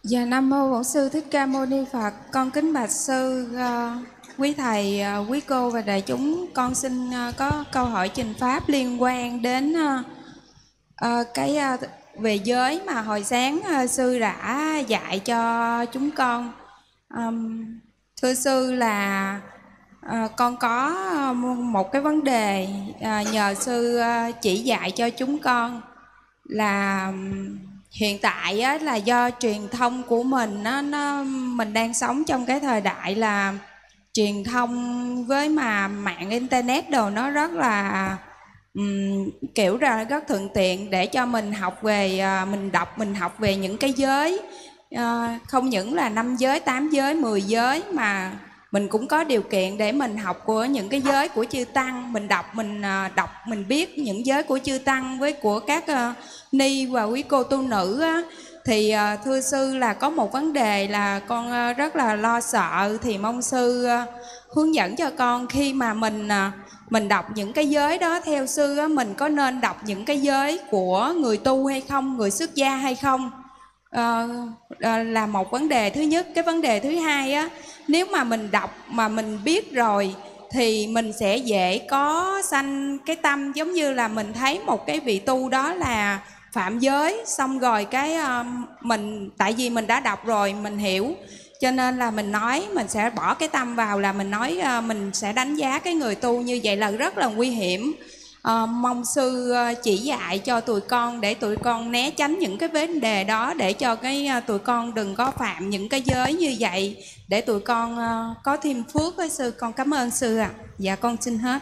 Dạ, Nam mô Bổn Sư Thích Ca Mâu Ni Phật. Con kính bạch sư, quý thầy, quý cô và đại chúng. Con xin có câu hỏi trình pháp liên quan đến về giới mà hồi sáng sư đã dạy cho chúng con. Thưa sư là con có một cái vấn đề nhờ sư chỉ dạy cho chúng con là hiện tại á, là do truyền thông của mình mình đang sống trong cái thời đại là truyền thông với mà mạng internet đồ nó rất là kiểu là rất thuận tiện để cho mình học về mình học về những cái giới, không những là 5 giới, 8 giới, 10 giới mà mình cũng có điều kiện để mình học của những cái giới của chư tăng, mình đọc mình biết những giới của chư tăng với của các ni và quý cô tu nữ á. Thì thưa sư là có một vấn đề là con rất là lo sợ, thì mong sư hướng dẫn cho con khi mà mình đọc những cái giới đó. Theo sư á, mình có nên đọc những cái giới của người tu hay không, người xuất gia hay không? Là một vấn đề thứ nhất. Cái vấn đề thứ hai á, nếu mà mình đọc mà mình biết rồi thì mình sẽ dễ có sanh cái tâm giống như là mình thấy một cái vị tu đó là phạm giới, xong rồi cái mình tại vì mình đã đọc rồi mình hiểu, cho nên là mình nói mình sẽ bỏ cái tâm vào là mình nói mình sẽ đánh giá cái người tu như vậy là rất là nguy hiểm. Mong sư chỉ dạy cho tụi con để tụi con né tránh những cái vấn đề đó, để cho cái tụi con đừng có phạm những cái giới như vậy, để tụi con có thêm phước với sư. Con cảm ơn sư ạ. Dạ con xin hết.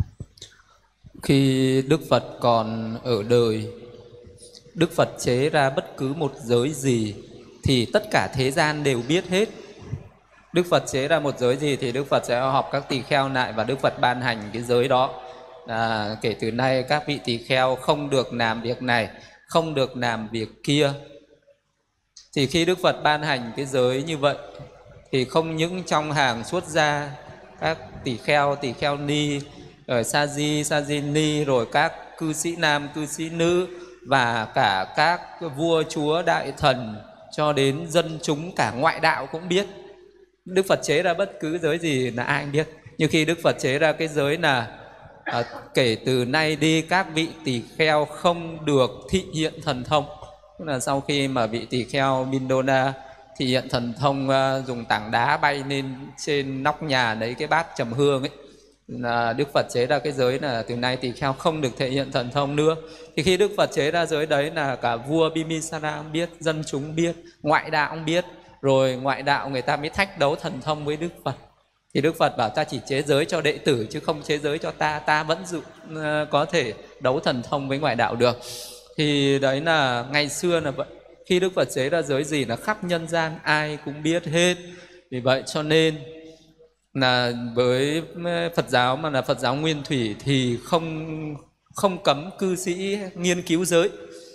Khi Đức Phật còn ở đời, Đức Phật chế ra bất cứ một giới gì thì tất cả thế gian đều biết hết. Đức Phật chế ra một giới gì thì Đức Phật sẽ họp các tỳ kheo lại và Đức Phật ban hành cái giới đó. Kể từ nay các vị tỳ kheo không được làm việc này, không được làm việc kia. Thì khi Đức Phật ban hành cái giới như vậy thì không những trong hàng xuất gia, các tỳ kheo ni, rồi sa di ni, rồi các cư sĩ nam, cư sĩ nữ và cả các vua chúa đại thần cho đến dân chúng cả ngoại đạo cũng biết. Đức Phật chế ra bất cứ giới gì là ai cũng biết. Nhưng khi Đức Phật chế ra cái giới là kể từ nay đi các vị tỳ kheo không được thị hiện thần thông. Tức là sau khi mà vị tỳ kheo Mindona thị hiện thần thông, dùng tảng đá bay lên trên nóc nhà lấy cái bát trầm hương ấy, là Đức Phật chế ra cái giới là từ nay tỳ kheo không được thể hiện thần thông nữa. Thì khi Đức Phật chế ra giới đấy là cả vua Bimbisara cũng biết, dân chúng biết, ngoại đạo cũng biết. Rồi ngoại đạo người ta mới thách đấu thần thông với Đức Phật. Thì Đức Phật bảo ta chỉ chế giới cho đệ tử chứ không chế giới cho ta, ta vẫn có thể đấu thần thông với ngoại đạo được. Thì đấy là ngày xưa là vậy. Khi Đức Phật chế ra giới gì là khắp nhân gian ai cũng biết hết. Vì vậy cho nên là với Phật giáo mà là Phật giáo nguyên thủy thì không cấm cư sĩ nghiên cứu giới,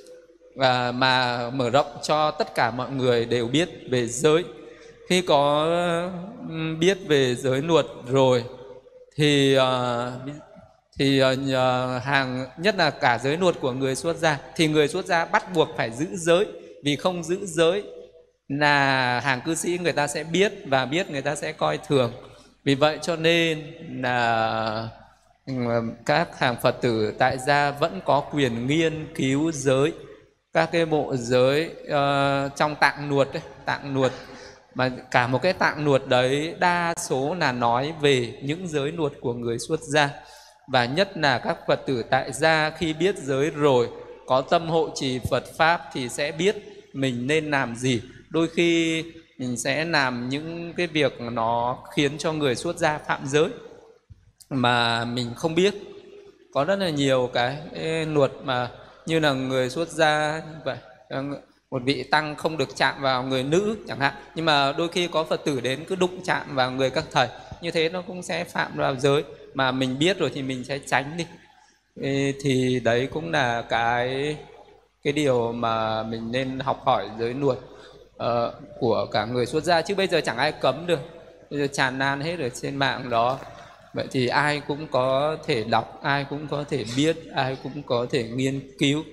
mà mở rộng cho tất cả mọi người đều biết về giới. Khi có biết về giới luật rồi thì hàng nhất là cả giới luật của người xuất gia thì người xuất gia bắt buộc phải giữ giới, vì không giữ giới là hàng cư sĩ người ta sẽ biết, và biết người ta sẽ coi thường. Vì vậy cho nên là các hàng Phật tử tại gia vẫn có quyền nghiên cứu giới, các cái bộ giới trong tạng luật mà cả một cái tạng luật đấy đa số là nói về những giới luật của người xuất gia. Và nhất là các Phật tử tại gia khi biết giới rồi, có tâm hộ trì Phật Pháp thì sẽ biết mình nên làm gì. Đôi khi mình sẽ làm những cái việc nó khiến cho người xuất gia phạm giới mà mình không biết. Có rất là nhiều cái luật mà như là người xuất gia như vậy, một vị tăng không được chạm vào người nữ chẳng hạn, nhưng mà đôi khi có Phật tử đến cứ đụng chạm vào người các thầy, như thế nó cũng sẽ phạm vào giới mà mình biết rồi thì mình sẽ tránh đi. Thì đấy cũng là cái điều mà mình nên học hỏi giới luật của cả người xuất gia, chứ bây giờ chẳng ai cấm được, bây giờ tràn lan hết ở trên mạng đó. Vậy thì ai cũng có thể đọc, ai cũng có thể biết, ai cũng có thể nghiên cứu.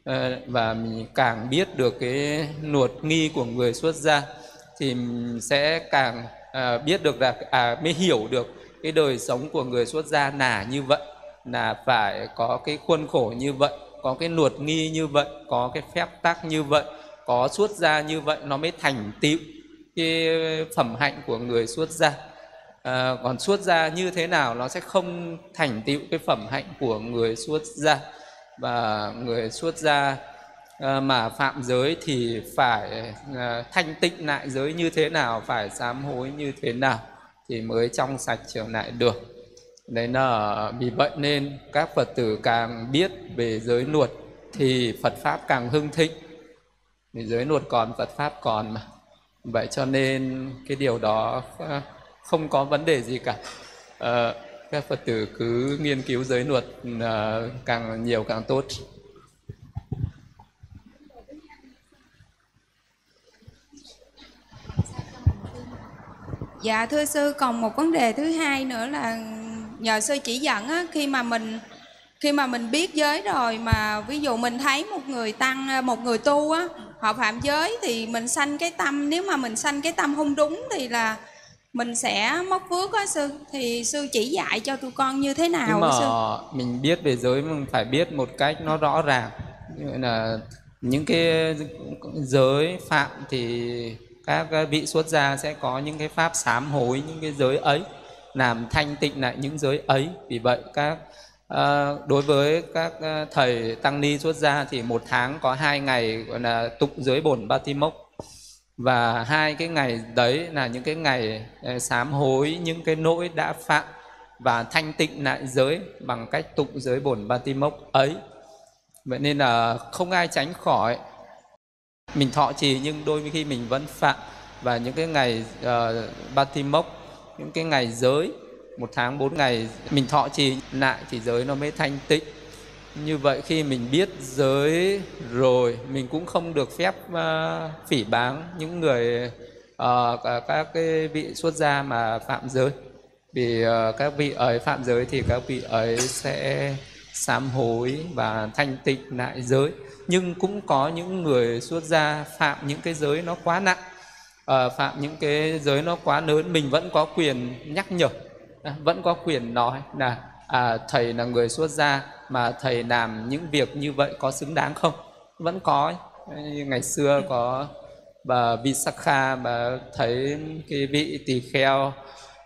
và mình càng biết được cái nuột nghi của người xuất gia thì mình sẽ càng biết được là mới hiểu được cái đời sống của người xuất gia là như vậy, là phải có cái khuôn khổ như vậy, có cái nuột nghi như vậy, có cái phép tắc như vậy, có xuất gia như vậy nó mới thành tựu cái phẩm hạnh của người xuất gia. Còn xuất gia như thế nào nó sẽ không thành tựu cái phẩm hạnh của người xuất gia. Và người xuất gia mà phạm giới thì phải thanh tịnh lại giới như thế nào, phải sám hối như thế nào thì mới trong sạch trở lại được. Đấy là vì vậy nên các Phật tử càng biết về giới luật thì Phật Pháp càng hưng thịnh. Vì giới luật còn, Phật Pháp còn mà. Vậy cho nên cái điều đó không có vấn đề gì cả. Các Phật tử cứ nghiên cứu giới luật càng nhiều càng tốt. Dạ thưa sư, còn một vấn đề thứ hai nữa là nhờ sư chỉ dẫn á, khi mà mình biết giới rồi mà ví dụ mình thấy một người tăng, một người tu á, họ phạm giới thì mình sanh cái tâm, nếu mà mình sanh cái tâm không đúng thì là mình sẽ mất phước á sư. Thì sư chỉ dạy cho tụi con như thế nào? Nhưng mà sư? mình biết về giới mình phải biết một cách nó rõ ràng. Như vậy là những cái giới phạm thì các vị xuất gia sẽ có những cái pháp sám hối những cái giới ấy, làm thanh tịnh lại những giới ấy. Vì vậy đối với các thầy tăng ni xuất gia thì một tháng có 2 ngày gọi là tụng giới bổn Ba Ti Mốc. Và 2 cái ngày đấy là những cái ngày sám hối những cái lỗi đã phạm và thanh tịnh lại giới bằng cách tụng giới bổn Ba Ti Mốc ấy. Vậy nên là không ai tránh khỏi. Mình thọ trì nhưng đôi khi mình vẫn phạm. Và những cái ngày Ba Ti Mốc, những cái ngày giới, 1 tháng 4 ngày mình thọ trì lại thì giới nó mới thanh tịnh. Như vậy khi mình biết giới rồi mình cũng không được phép phỉ báng những người các cái vị xuất gia mà phạm giới. Vì các vị ấy phạm giới thì các vị ấy sẽ sám hối và thanh tịnh lại giới. Nhưng cũng có những người xuất gia phạm những cái giới nó quá nặng, phạm những cái giới nó quá lớn, mình vẫn có quyền nhắc nhở, vẫn có quyền nói là thầy là người xuất gia mà thầy làm những việc như vậy có xứng đáng không? Vẫn có. Ngày xưa có bà Visakha, bà thấy cái vị tỳ kheo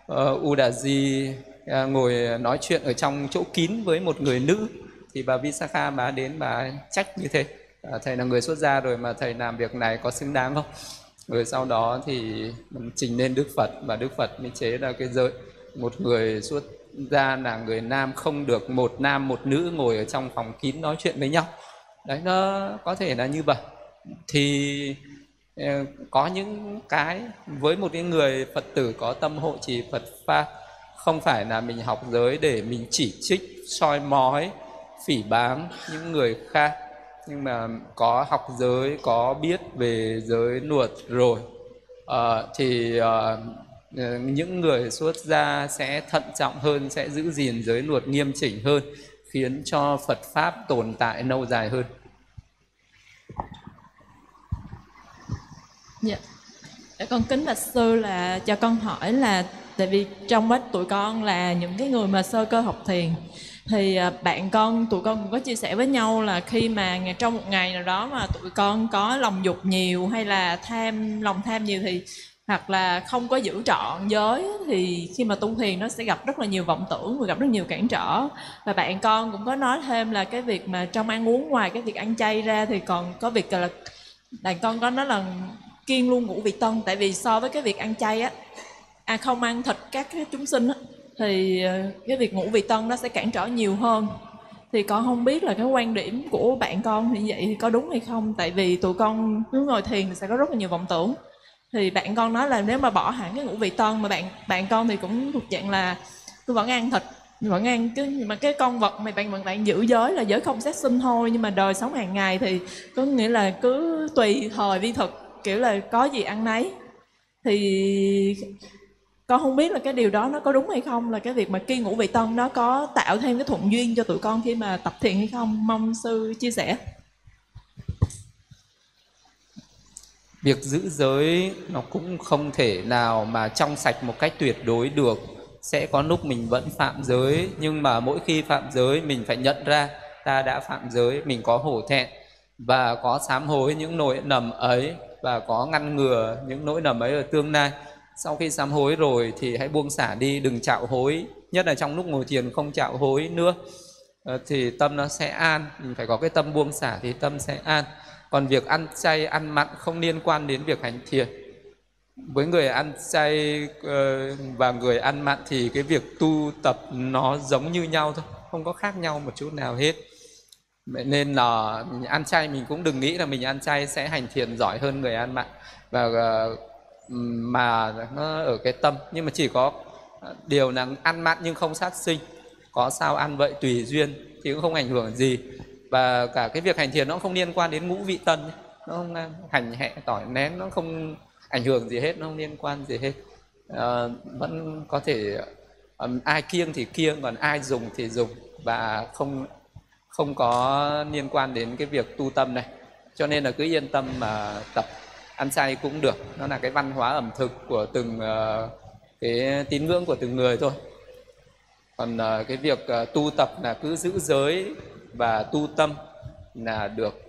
Udaji ngồi nói chuyện ở trong chỗ kín với một người nữ, thì bà Visakha bà đến bà trách như thế: thầy là người xuất gia rồi mà thầy làm việc này có xứng đáng không? Rồi sau đó thì trình lên Đức Phật và Đức Phật mới chế ra cái giới một người xuất gia là người nam không được một nam một nữ ngồi ở trong phòng kín nói chuyện với nhau. Đấy, nó có thể là như vậy. Thì có những cái với một cái người Phật tử có tâm hộ trì Phật Pháp, không phải là mình học giới để mình chỉ trích, soi mói, phỉ báng những người khác, nhưng mà có học giới, có biết về giới luật rồi thì những người xuất gia sẽ thận trọng hơn, sẽ giữ gìn giới luật nghiêm chỉnh hơn, khiến cho Phật Pháp tồn tại lâu dài hơn. Dạ. Con kính bạch sư là cho con hỏi là tại vì trong hết tụi con là những cái người mà sơ cơ học thiền, thì tụi con cũng có chia sẻ với nhau là khi mà trong một ngày nào đó mà tụi con có lòng dục nhiều hay là lòng tham nhiều thì hoặc là không có giữ trọn giới, thì khi mà tu thiền nó sẽ gặp rất là nhiều vọng tưởng và gặp rất nhiều cản trở. Và bạn con cũng có nói thêm là cái việc mà trong ăn uống, ngoài cái việc ăn chay ra thì còn có việc là bạn con có nói là kiêng luôn ngũ vị tân. Tại vì so với cái việc ăn chay á, không ăn thịt các cái chúng sinh á, thì cái việc ngũ vị tân nó sẽ cản trở nhiều hơn. Thì con không biết là cái quan điểm của bạn con thì vậy thì có đúng hay không. Tại vì tụi con cứ ngồi thiền thì sẽ có rất là nhiều vọng tưởng. Thì bạn con nói là nếu mà bỏ hẳn cái ngũ vị tân, mà bạn con thì cũng thuộc dạng là tôi vẫn ăn thịt, vẫn ăn nhưng mà cái con vật mà bạn giữ giới là giới không sát sinh thôi, nhưng mà đời sống hàng ngày thì có nghĩa là cứ tùy thời vi thực, kiểu là có gì ăn nấy. Thì con không biết là cái điều đó nó có đúng hay không, là cái việc mà kiêng ngũ vị tân nó có tạo thêm cái thuận duyên cho tụi con khi mà tập thiền hay không. Mong sư chia sẻ. Việc giữ giới nó cũng không thể nào mà trong sạch một cách tuyệt đối được. Sẽ có lúc mình vẫn phạm giới, nhưng mà mỗi khi phạm giới mình phải nhận ra ta đã phạm giới, mình có hổ thẹn và có sám hối những lỗi lầm ấy và có ngăn ngừa những lỗi lầm ấy ở tương lai. Sau khi sám hối rồi thì hãy buông xả đi, đừng trạo hối, nhất là trong lúc ngồi thiền không trạo hối nữa, thì tâm nó sẽ an. Mình phải có cái tâm buông xả thì tâm sẽ an. Còn việc ăn chay, ăn mặn không liên quan đến việc hành thiền. Với người ăn chay và người ăn mặn thì cái việc tu tập nó giống như nhau thôi, không có khác nhau một chút nào hết. Vậy nên là mình ăn chay mình cũng đừng nghĩ là mình ăn chay sẽ hành thiền giỏi hơn người ăn mặn, và mà nó ở cái tâm. Nhưng mà chỉ có điều là ăn mặn nhưng không sát sinh, có sao ăn vậy tùy duyên thì cũng không ảnh hưởng gì. Và cả cái việc hành thiền nó không liên quan đến ngũ vị tân, nó không hành hẹ tỏi nén, nó không ảnh hưởng gì hết, nó không liên quan gì hết. Vẫn có thể ai kiêng thì kiêng, còn ai dùng thì dùng, và không có liên quan đến cái việc tu tâm này. Cho nên là cứ yên tâm mà tập. Ăn chay cũng được, nó là cái văn hóa ẩm thực của từng cái tín ngưỡng của từng người thôi. Còn cái việc tu tập là cứ giữ giới và tu tâm là được.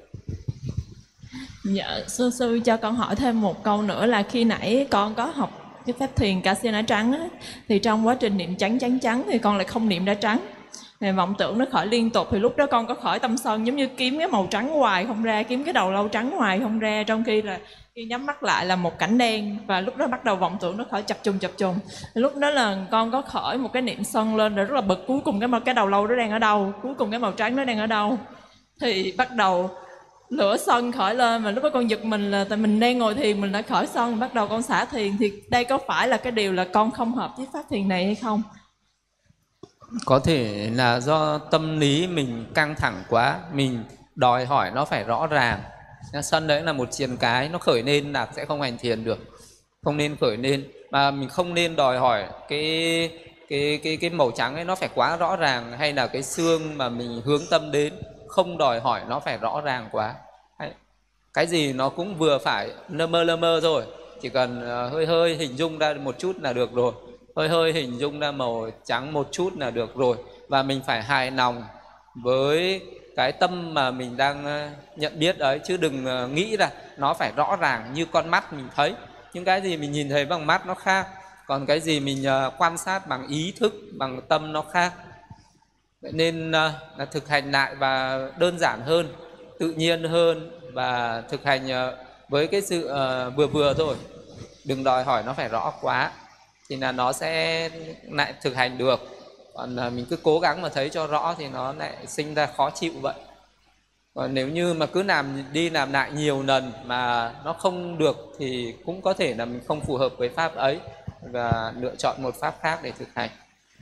Dạ, sư cho con hỏi thêm một câu nữa là khi nãy con có học cái phép thiền Kasina trắng á, thì trong quá trình niệm trắng thì con lại không niệm ra trắng. Thì vọng tưởng nó khởi liên tục, thì lúc đó con có khởi tâm sân giống như kiếm cái màu trắng hoài không ra, kiếm cái đầu lâu trắng hoài không ra, trong khi là khi nhắm mắt lại là một cảnh đen, và lúc đó bắt đầu vọng tưởng nó khởi chập trùng. Thì lúc đó là con có khởi một cái niệm sân lên rồi rất là bực, cuối cùng cái đầu lâu đó đang ở đâu, cuối cùng cái màu trắng nó đang ở đâu. Thì bắt đầu lửa sân khởi lên, mà lúc đó con giật mình là tại mình đang ngồi thiền mình đã khởi sân, bắt đầu con xả thiền. Thì đây có phải là cái điều là con không hợp với pháp thiền này hay không? Có thể là do tâm lý mình căng thẳng quá, mình đòi hỏi nó phải rõ ràng. Sân đấy là một triền cái, nó khởi lên là sẽ không hành thiền được, không nên khởi lên. Mà mình không nên đòi hỏi cái màu trắng ấy nó phải quá rõ ràng, hay là cái xương mà mình hướng tâm đến không đòi hỏi nó phải rõ ràng quá. Cái gì nó cũng vừa phải, lơ mơ thôi, chỉ cần hơi hơi hình dung ra một chút là được rồi, hơi hơi hình dung ra màu trắng một chút là được rồi. Và mình phải hài lòng với cái tâm mà mình đang nhận biết ấy, chứ đừng nghĩ là nó phải rõ ràng như con mắt mình thấy. Những cái gì mình nhìn thấy bằng mắt nó khác, còn cái gì mình quan sát bằng ý thức, bằng tâm nó khác. Vậy nên là thực hành lại và đơn giản hơn, tự nhiên hơn, và thực hành với cái sự vừa vừa thôi, đừng đòi hỏi nó phải rõ quá, thì là nó sẽ lại thực hành được. Còn mình cứ cố gắng mà thấy cho rõ thì nó lại sinh ra khó chịu vậy. Còn nếu như mà cứ làm đi làm lại nhiều lần mà nó không được thì cũng có thể là mình không phù hợp với pháp ấy, và lựa chọn một pháp khác để thực hành.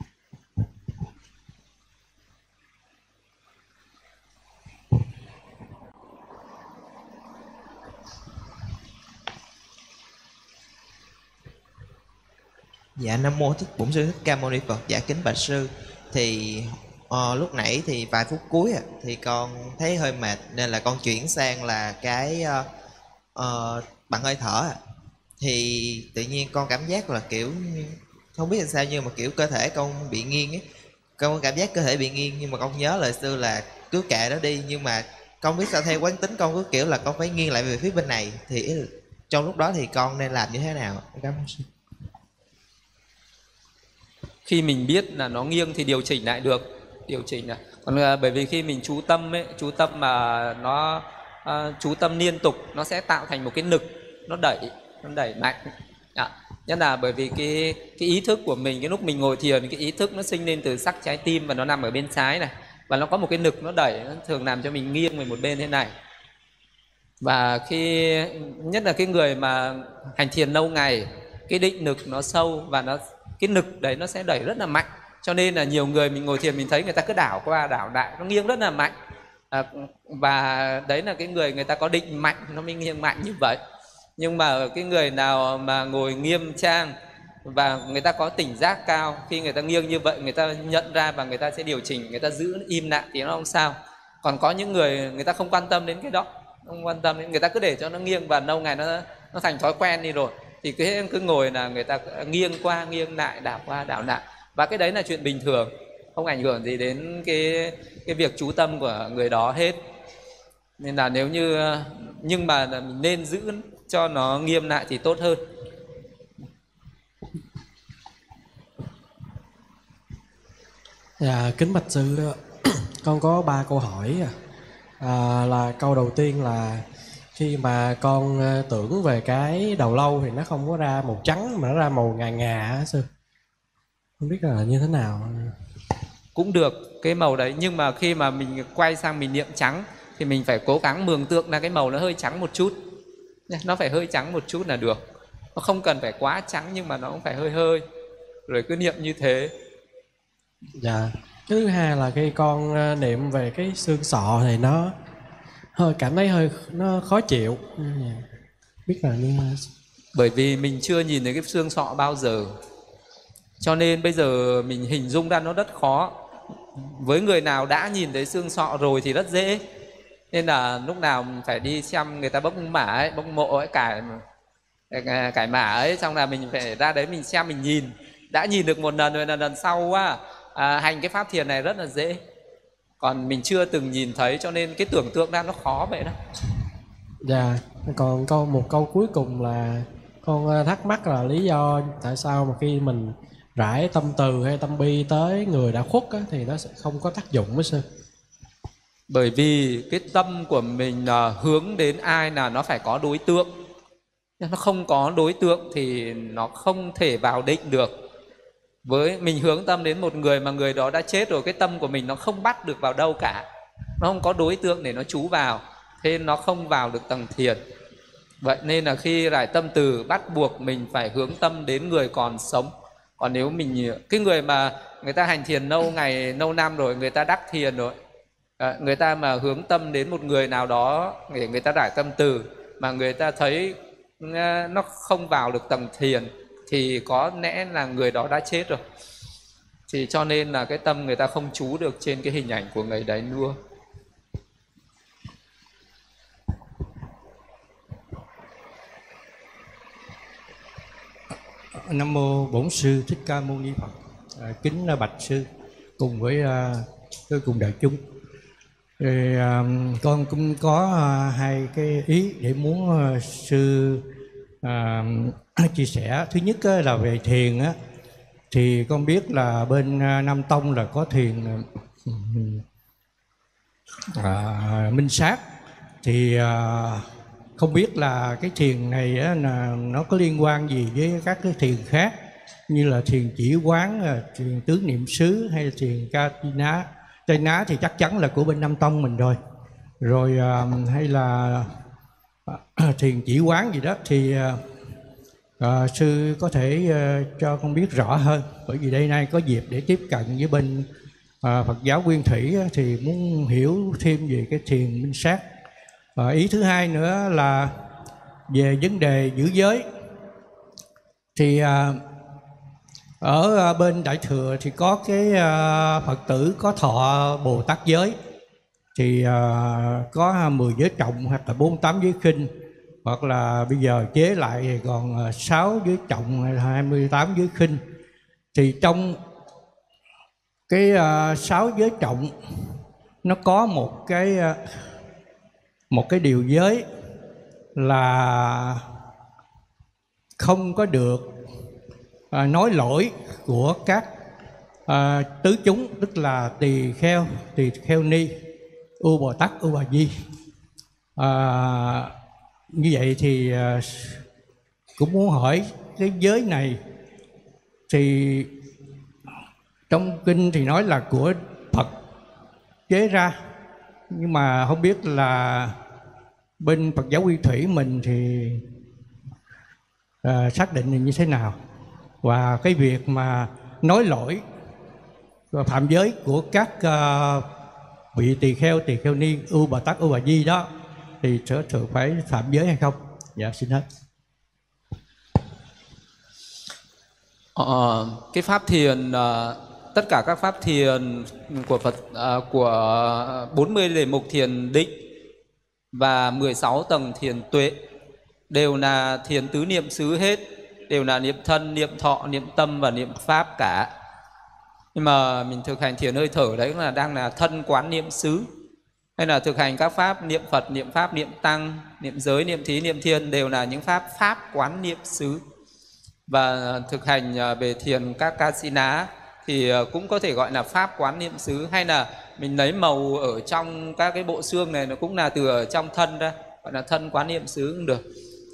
Dạ, Nam Mô Bổn Sư Thích Ca Mâu Ni Phật. Dạ, kính bạch sư, thì lúc nãy thì vài phút cuối thì con thấy hơi mệt, nên là con chuyển sang là cái bằng hơi thở. Thì tự nhiên con cảm giác là kiểu không biết làm sao, nhưng mà kiểu cơ thể con bị nghiêng ấy. Con cảm giác cơ thể bị nghiêng, nhưng mà con nhớ lời sư là cứ kệ đó đi. Nhưng mà con biết sao, theo quán tính con cứ kiểu là con phải nghiêng lại về phía bên này. Thì trong lúc đó thì con nên làm như thế nào? Cảm ơn sư. Khi mình biết là nó nghiêng thì điều chỉnh lại được, điều chỉnh lại. Còn bởi vì khi mình chú tâm ấy, chú tâm mà nó chú tâm liên tục, nó sẽ tạo thành một cái lực, nó đẩy mạnh. Nhất là bởi vì cái ý thức của mình, cái lúc mình ngồi thiền, cái ý thức nó sinh lên từ sắc trái tim và nó nằm ở bên trái này, và nó có một cái lực nó đẩy, nó thường làm cho mình nghiêng về một bên thế này. Và khi nhất là cái người mà hành thiền lâu ngày, cái định lực nó sâu, và cái lực đấy nó sẽ đẩy rất là mạnh. Cho nên là nhiều người mình ngồi thiền mình thấy người ta cứ đảo qua đảo lại, nó nghiêng rất là mạnh. Và đấy là cái người ta có định mạnh, nó mới nghiêng mạnh như vậy. Nhưng mà cái người nào mà ngồi nghiêm trang và người ta có tỉnh giác cao, khi người ta nghiêng như vậy người ta nhận ra và người ta sẽ điều chỉnh, người ta giữ im lặng thì nó không sao. Còn có những người ta không quan tâm đến cái đó, không quan tâm đến, người ta cứ để cho nó nghiêng và lâu ngày nó thành thói quen đi rồi. Thì cứ ngồi là người ta nghiêng qua nghiêng lại, đảo qua đảo lại, và cái đấy là chuyện bình thường, không ảnh hưởng gì đến cái việc chú tâm của người đó hết. Nên là nếu như, nhưng mà mình nên giữ cho nó nghiêm lại thì tốt hơn. Dạ, kính bạch sư, con có 3 câu hỏi. Là câu đầu tiên là khi mà con tưởng về cái đầu lâu thì nó không có ra màu trắng mà nó ra màu ngà ngà á sư, không biết là như thế nào. Cũng được cái màu đấy, nhưng mà khi mà mình quay sang mình niệm trắng thì mình phải cố gắng mường tượng là cái màu nó hơi trắng một chút, nó phải hơi trắng một chút là được, nó không cần phải quá trắng nhưng mà nó cũng phải hơi hơi, rồi cứ niệm như thế. Dạ. Cái thứ hai là khi con niệm về cái xương sọ thì nó hơi cảm thấy hơi nó khó chịu, biết là như bởi vì mình chưa nhìn thấy cái xương sọ bao giờ, cho nên bây giờ mình hình dung ra nó rất khó. Với người nào đã nhìn thấy xương sọ rồi thì rất dễ, nên là lúc nào mình phải đi xem người ta bốc mả ấy, bốc mộ ấy, cải mả ấy, xong là mình phải ra đấy mình xem, mình nhìn. Đã nhìn được một lần rồi là lần sau hành cái pháp thiền này rất là dễ. Còn mình chưa từng nhìn thấy cho nên cái tưởng tượng ra nó khó vậy đó. Dạ. Còn một câu cuối cùng là con thắc mắc là lý do tại sao mà khi mình rải tâm từ hay tâm bi tới người đã khuất á, thì nó sẽ không có tác dụng với sư. Bởi vì cái tâm của mình hướng đến ai là nó phải có đối tượng. Nó không có đối tượng thì nó không thể vào định được. Với mình hướng tâm đến một người mà người đó đã chết rồi, cái tâm của mình nó không bắt được vào đâu cả, nó không có đối tượng để nó trú vào, thế nó không vào được tầng thiền. Vậy nên là khi rải tâm từ bắt buộc mình phải hướng tâm đến người còn sống. Còn nếu mình, cái người mà người ta hành thiền lâu ngày lâu năm rồi, người ta đắc thiền rồi, người ta mà hướng tâm đến một người nào đó để người ta rải tâm từ mà người ta thấy nó không vào được tầng thiền thì có lẽ là người đó đã chết rồi. Thì cho nên là cái tâm người ta không trú được trên cái hình ảnh của người đấy nữa. Nam mô Bổn Sư Thích Ca Mâu Ni Phật. Kính bạch sư cùng với cùng đại chúng. Con cũng có hai cái ý để muốn sư chia sẻ. Thứ nhất là về thiền á, thì con biết là bên Nam Tông là có thiền minh sát, thì không biết là cái thiền này á, là nó có liên quan gì với các cái thiền khác như là thiền chỉ quán, thiền tứ niệm xứ hay là thiền ca ná. Tây ná thì chắc chắn là của bên Nam Tông mình rồi. Rồi hay là thiền chỉ quán gì đó thì sư có thể cho con biết rõ hơn. Bởi vì đây nay có dịp để tiếp cận với bên Phật giáo Nguyên Thủy thì muốn hiểu thêm về cái thiền minh sát. Ý thứ hai nữa là về vấn đề giữ giới. Thì ở bên Đại Thừa thì có cái Phật tử có thọ Bồ Tát giới, thì có 10 giới trọng hoặc là 48 giới khinh, hoặc là bây giờ chế lại thì còn 6 giới trọng hay là 28 giới khinh. Thì trong cái 6 giới trọng nó có một cái điều giới là không có được nói lỗi của các tứ chúng, tức là tỳ kheo ni, U Bồ Tát, U Bà Di. Như vậy thì cũng muốn hỏi cái giới này thì trong kinh thì nói là của Phật chế ra, nhưng mà không biết là bên Phật giáo Nguyên Thủy mình thì xác định như thế nào. Và cái việc mà nói lỗi phạm giới của các vị tỳ kheo ni, U Bồ Tát, U Bà Di đó thì sẽ thường phải phạm giới hay không? Dạ xin hết. Cái pháp thiền, tất cả các pháp thiền của Phật, của 40 đề mục thiền định và 16 tầng thiền tuệ đều là thiền tứ niệm xứ hết, đều là niệm thân, niệm thọ, niệm tâm và niệm pháp cả. Nhưng mà mình thực hành thiền hơi thở đấy là đang là thân quán niệm xứ, hay là thực hành các pháp niệm Phật, niệm Pháp, niệm Tăng, niệm giới, niệm thí, niệm thiên đều là những pháp quán niệm xứ. Và thực hành về thiền các Kasina thì cũng có thể gọi là pháp quán niệm xứ, hay là mình lấy màu ở trong các cái bộ xương này, nó cũng là từ ở trong thân ra, gọi là thân quán niệm xứ cũng được.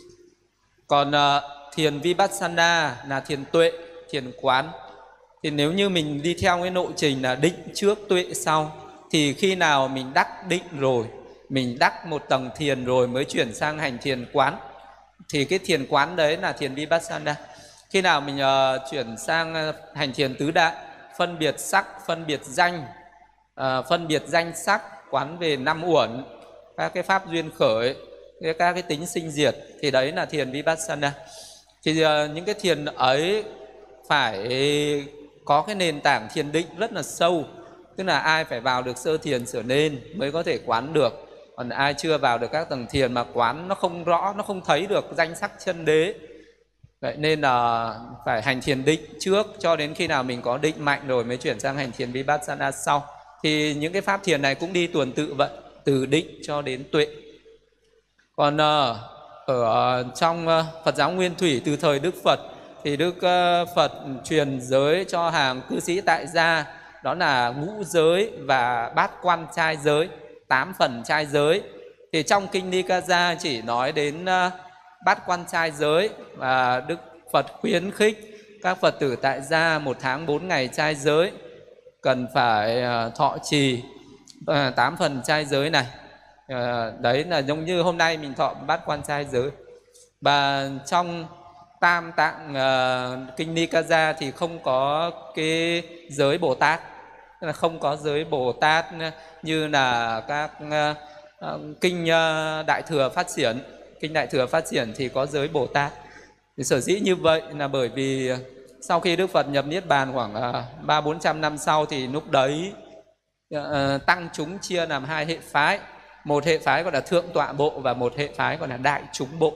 Còn thiền Vipassana là thiền tuệ, thiền quán. Thì nếu như mình đi theo cái lộ trình là định trước tuệ sau, thì khi nào mình đắc định rồi, mình đắc một tầng thiền rồi mới chuyển sang hành thiền quán, thì cái thiền quán đấy là thiền Vipassana. Khi nào mình chuyển sang hành thiền tứ đại, phân biệt sắc, phân biệt danh, phân biệt danh sắc, quán về năm uẩn, các cái pháp duyên khởi, các cái tính sinh diệt, thì đấy là thiền Vipassana. Thì những cái thiền ấy phải có cái nền tảng thiền định rất là sâu, tức là ai phải vào được sơ thiền trở nên mới có thể quán được. Còn ai chưa vào được các tầng thiền mà quán nó không rõ, nó không thấy được danh sắc chân đế, vậy nên là phải hành thiền định trước, cho đến khi nào mình có định mạnh rồi mới chuyển sang hành thiền Vipassana sau. Thì những cái pháp thiền này cũng đi tuần tự vậy, từ định cho đến tuệ. Còn ở trong Phật giáo Nguyên Thủy từ thời Đức Phật thì Đức Phật truyền giới cho hàng cư sĩ tại gia, đó là ngũ giới và bát quan trai giới, 8 phần trai giới. Thì trong kinh Nikaya chỉ nói đến bát quan trai giới, và Đức Phật khuyến khích các Phật tử tại gia 1 tháng 4 ngày trai giới cần phải thọ trì 8 phần trai giới này. Đấy là giống như hôm nay mình thọ bát quan trai giới. Và trong Tam Tạng kinh Nikaya thì không có cái giới Bồ Tát, tức là không có giới Bồ Tát như là các kinh Đại Thừa Phát Triển. Kinh Đại Thừa Phát Triển thì có giới Bồ Tát. Thì sở dĩ như vậy là bởi vì sau khi Đức Phật nhập Niết Bàn khoảng 300-400 năm sau, thì lúc đấy tăng chúng chia làm 2 hệ phái. Một hệ phái gọi là Thượng Tọa Bộ và một hệ phái gọi là Đại Chúng Bộ.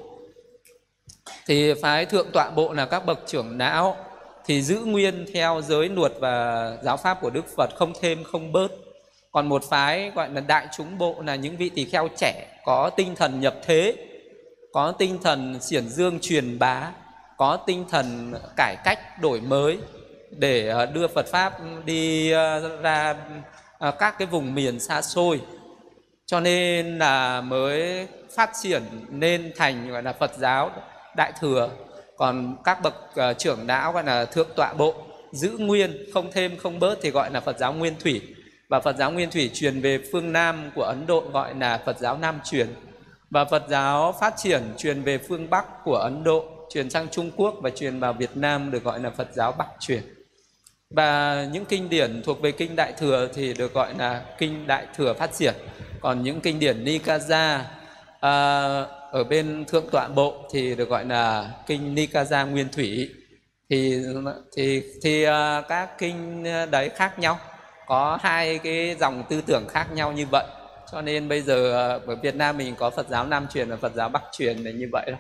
Thì phái Thượng Tọa Bộ là các bậc trưởng lão thì giữ nguyên theo giới luật và giáo pháp của Đức Phật, không thêm không bớt. Còn một phái gọi là Đại Chúng Bộ là những vị tỳ kheo trẻ, có tinh thần nhập thế, có tinh thần xiển dương truyền bá, có tinh thần cải cách đổi mới để đưa Phật Pháp đi ra các cái vùng miền xa xôi. Cho nên là mới phát triển nên thành gọi là Phật giáo Đại Thừa. Còn các bậc trưởng lão gọi là Thượng Tọa Bộ, giữ nguyên không thêm không bớt thì gọi là Phật giáo Nguyên Thủy. Và Phật giáo Nguyên Thủy truyền về phương Nam của Ấn Độ gọi là Phật giáo Nam truyền. Và Phật giáo Phát Triển truyền về phương Bắc của Ấn Độ, truyền sang Trung Quốc và truyền vào Việt Nam được gọi là Phật giáo Bắc truyền. Và những kinh điển thuộc về kinh Đại Thừa thì được gọi là kinh Đại Thừa Phát Triển. Còn những kinh điển Nikaya ở bên Thượng Tọa Bộ thì được gọi là kinh Nikaya Nguyên Thủy. Thì các kinh đấy khác nhau, có 2 cái dòng tư tưởng khác nhau như vậy. Cho nên bây giờ ở Việt Nam mình có Phật giáo Nam truyền và Phật giáo Bắc truyền là như vậy đó.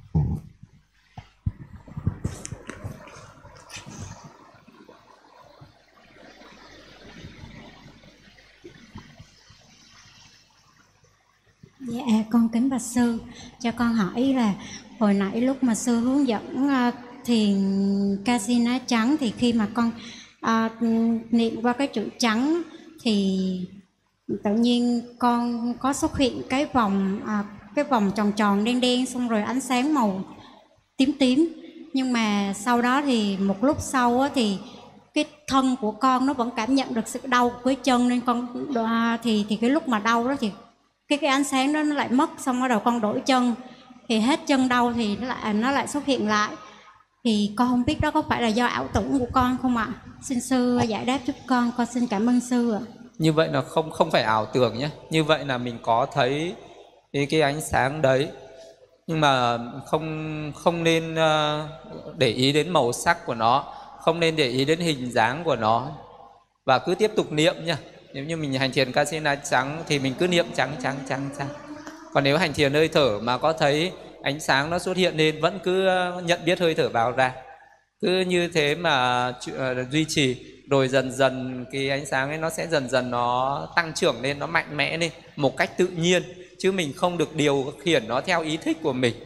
Dạ, con kính bạch sư, cho con hỏi là hồi nãy lúc mà sư hướng dẫn thiền Kasina trắng, thì khi mà con niệm qua cái chữ trắng thì tự nhiên con có xuất hiện cái vòng tròn tròn đen đen, xong rồi ánh sáng màu tím tím. Nhưng mà sau đó thì một lúc sau á, thì cái thân của con nó vẫn cảm nhận được sự đau với chân, nên con thì cái lúc mà đau đó thì cái ánh sáng đó nó lại mất, xong bắt đầu con đổi chân thì hết chân đau thì nó lại xuất hiện lại. Thì con không biết đó có phải là do ảo tưởng của con không ạ? Xin sư giải đáp giúp con xin cảm ơn sư ạ. Như vậy là không phải ảo tưởng nhé. Như vậy là mình có thấy cái ánh sáng đấy, nhưng mà không nên để ý đến màu sắc của nó, không nên để ý đến hình dáng của nó, và cứ tiếp tục niệm nha. Nếu như mình hành thiền Kasina trắng thì mình cứ niệm trắng trắng trắng trắng. Còn nếu hành thiền hơi thở mà có thấy ánh sáng nó xuất hiện lên, vẫn cứ nhận biết hơi thở vào ra, cứ như thế mà duy trì, rồi dần dần cái ánh sáng ấy nó sẽ dần dần nó tăng trưởng lên, nó mạnh mẽ lên một cách tự nhiên, chứ mình không được điều khiển nó theo ý thích của mình.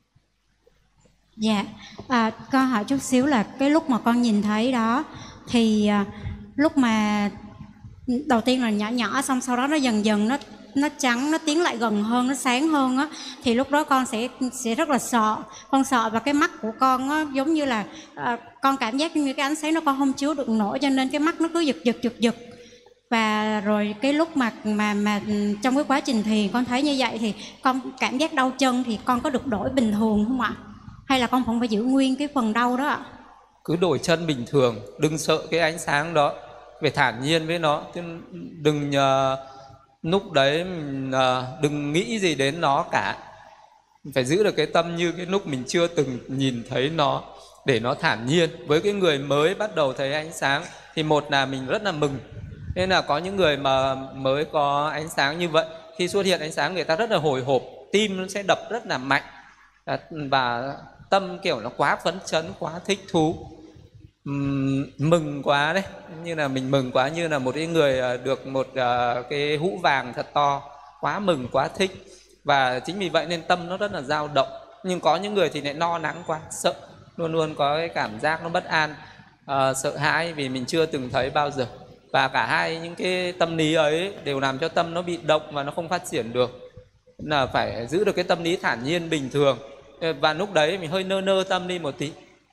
Dạ, con hỏi chút xíu là cái lúc mà con nhìn thấy đó thì lúc mà đầu tiên là nhỏ nhỏ, xong sau đó nó dần dần nó trắng, nó tiến lại gần hơn, nó sáng hơn á, thì lúc đó con sẽ rất là sợ. Con sợ và cái mắt của con á, giống như là con cảm giác như cái ánh sáng nó con không chứa được nổi, cho nên cái mắt nó cứ giật. Và rồi cái lúc mà trong cái quá trình thiền con thấy như vậy thì con cảm giác đau chân, thì con có được đổi bình thường không ạ? Hay là con vẫn phải giữ nguyên cái phần đau đó ạ? Cứ đổi chân bình thường, đừng sợ cái ánh sáng đó, phải thản nhiên với nó, đừng lúc đấy đừng nghĩ gì đến nó cả. Phải giữ được cái tâm như cái lúc mình chưa từng nhìn thấy nó, để nó thản nhiên. Với cái người mới bắt đầu thấy ánh sáng thì một là mình rất là mừng. Nên là có những người mà mới có ánh sáng như vậy, khi xuất hiện ánh sáng người ta rất là hồi hộp, tim nó sẽ đập rất là mạnh, và tâm kiểu nó quá phấn chấn, quá thích thú, mừng quá đấy, như là mình mừng quá, như là một cái người được một cái hũ vàng thật to, quá mừng, quá thích. Và chính vì vậy nên tâm nó rất là dao động. Nhưng có những người thì lại lo lắng quá, sợ, luôn luôn có cái cảm giác nó bất an, sợ hãi vì mình chưa từng thấy bao giờ. Và cả hai những cái tâm lý ấy đều làm cho tâm nó bị động và nó không phát triển được. Là phải giữ được cái tâm lý thản nhiên bình thường. Và lúc đấy mình hơi nơ tâm đi một tí,